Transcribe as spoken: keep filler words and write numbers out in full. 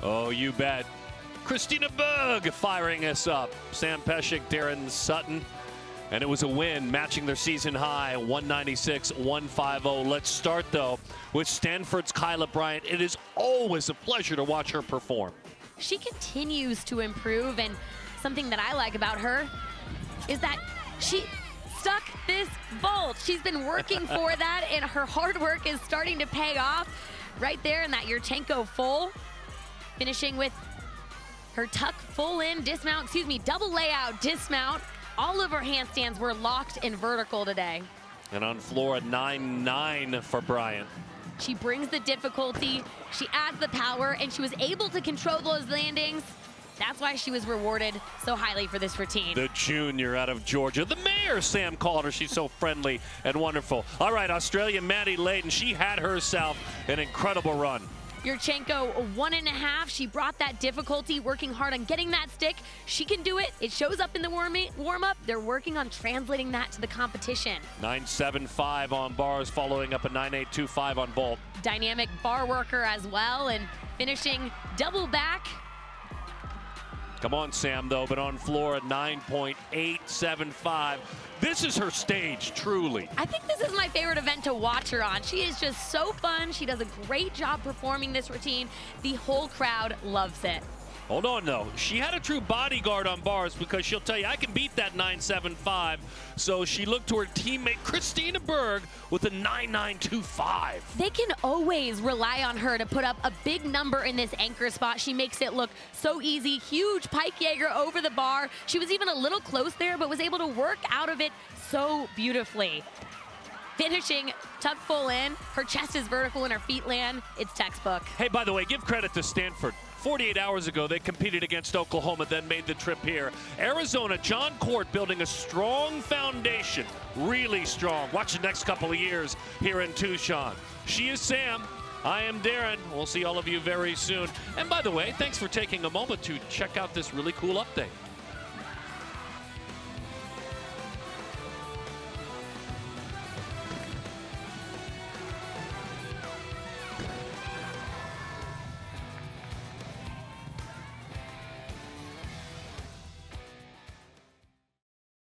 Oh, you bet. Christina Berg firing us up. Sam Peszek, Daron, Sutton. And it was a win, matching their season high, one ninety-six, one fifty. Let's start, though, with Stanford's Kyla Bryant. It is always a pleasure to watch her perform. She continues to improve, and something that I like about her is that she stuck this vault. She's been working for that, and her hard work is starting to pay off right there in that Yurchenko full, finishing with her tuck full in dismount, excuse me, double layout dismount. All of her handstands were locked in vertical today. And on floor, a nine nine for Bryant. She brings the difficulty, she adds the power, and she was able to control those landings. That's why she was rewarded so highly for this routine. The junior out of Georgia. The mayor, Sam called her. She's so friendly and wonderful. All right, Australian Maddie Layton, she had herself an incredible run. Yurchenko, one and a half. She brought that difficulty, working hard on getting that stick. She can do it. It shows up in the warm-up. They're working on translating that to the competition. nine seven five on bars, following up a nine eight two five on vault. Dynamic bar worker as well, and finishing double back. Come on, Sam, though, but on floor, a nine point eight seven five. This is her stage, truly. I think this is my favorite event to watch her on. She is just so fun. She does a great job performing this routine. The whole crowd loves it. Hold on, though. She had a true bodyguard on bars, because she'll tell you, I can beat that nine seven five. So she looked to her teammate, Christina Berg, with a nine nine two five. They can always rely on her to put up a big number in this anchor spot. She makes it look so easy. Huge pike Jaeger over the bar. She was even a little close there, but was able to work out of it so beautifully. Finishing tuck full in. Her chest is vertical and her feet land. It's textbook. Hey, by the way, give credit to Stanford. forty-eight hours ago, they competed against Oklahoma, then made the trip here. Arizona, John Court building a strong foundation, really strong. Watch the next couple of years here in Tucson. She is Sam. I am Daron. We'll see all of you very soon. And by the way, thanks for taking a moment to check out this really cool update.